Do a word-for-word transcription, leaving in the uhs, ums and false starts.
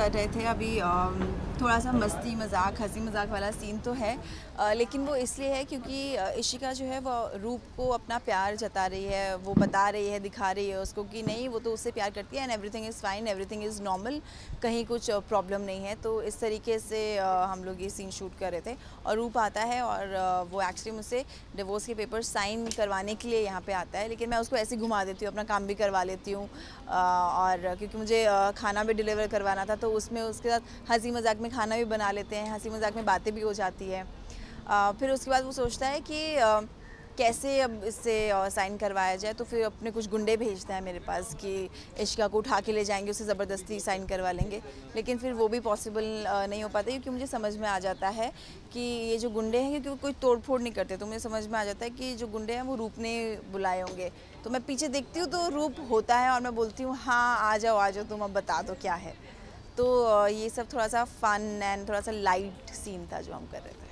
कर रहे थे अभी, थोड़ा सा मस्ती मजाक हंसी मजाक वाला सीन तो है, लेकिन वो इसलिए है क्योंकि इशिका जो है वो रूप को अपना प्यार जता रही है, वो बता रही है, दिखा रही है उसको कि नहीं वो तो उससे प्यार करती है and everything is fine, everything is normal, कहीं कुछ प्रॉब्लम नहीं है। तो इस तरीके से हम लोग ये सीन शूट कर रहे थे और रूप आता है और वो एक्चुअली मुझसे डिवोर्स के पेपर साइन करवाने के लिए यहाँ पे आता है, लेकिन मैं उसको ऐसे घुमा देती हूँ, अपना काम भी करवा लेती हूँ, और क्योंकि मुझे खाना भी डिलीवर करवाना था तो उसमें उसके साथ हंसी मजाक में खाना भी बना लेते हैं, हंसी मजाक में बातें भी हो जाती है। फिर उसके बाद वो सोचता है कि कैसे अब इससे साइन करवाया जाए, तो फिर अपने कुछ गुंडे भेजता है मेरे पास कि इशिका को उठा के ले जाएंगे, उससे ज़बरदस्ती साइन करवा लेंगे, लेकिन फिर वो भी पॉसिबल नहीं हो पाता क्योंकि मुझे समझ में आ जाता है कि ये जो गुंडे हैं क्योंकि वो कोई तोड़ फोड़ नहीं करते, तो मुझे समझ में आ जाता है कि जो गुंडे हैं वो रूप ने बुलाए होंगे। तो मैं पीछे देखती हूँ तो रूप होता है और मैं बोलती हूँ हाँ आ जाओ आ जाओ, तुम अब बता दो क्या है। तो ये सब थोड़ा सा फन एंड थोड़ा सा लाइट सीन था जो हम कर रहे थे।